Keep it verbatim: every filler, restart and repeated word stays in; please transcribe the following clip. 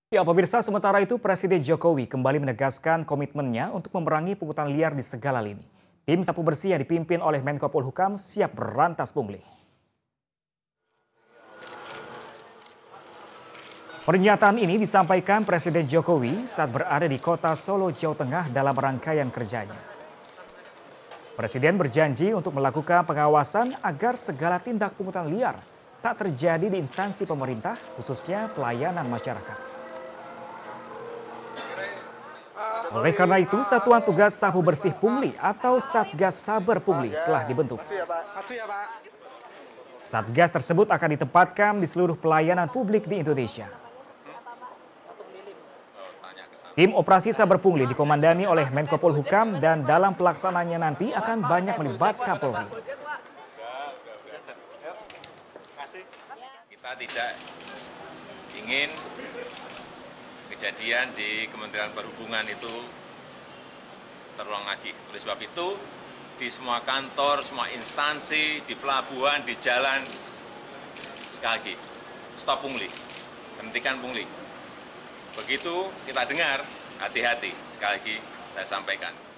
Ya, pemirsa, sementara itu Presiden Jokowi kembali menegaskan komitmennya untuk memerangi pungutan liar di segala lini. Tim Sapu Bersih yang dipimpin oleh Menko Polhukam siap berantas pungli. Pernyataan ini disampaikan Presiden Jokowi saat berada di kota Solo, Jawa Tengah dalam rangkaian kerjanya. Presiden berjanji untuk melakukan pengawasan agar segala tindak pungutan liar tak terjadi di instansi pemerintah, khususnya pelayanan masyarakat. Oleh karena itu, Satuan Tugas Sapu Bersih Pungli atau Satgas Saber Pungli telah dibentuk. Satgas tersebut akan ditempatkan di seluruh pelayanan publik di Indonesia. Tim operasi Saber Pungli dikomandani oleh Menko Polhukam dan dalam pelaksanaannya nanti akan banyak melibatkan Polri. Kita tidak ingin kejadian di Kementerian Perhubungan itu terulang lagi. Oleh sebab itu, di semua kantor, semua instansi, di pelabuhan, di jalan, sekali lagi, stop pungli, hentikan pungli. Begitu kita dengar, hati-hati, sekali lagi saya sampaikan.